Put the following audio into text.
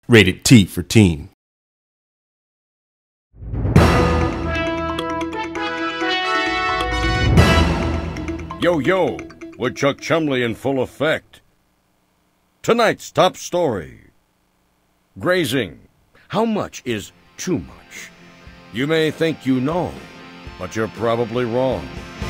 Rated T for teen. Yo, yo, Woodchuck Chumley in full effect. Tonight's top story. Grazing. How much is too much? You may think you know, but you're probably wrong.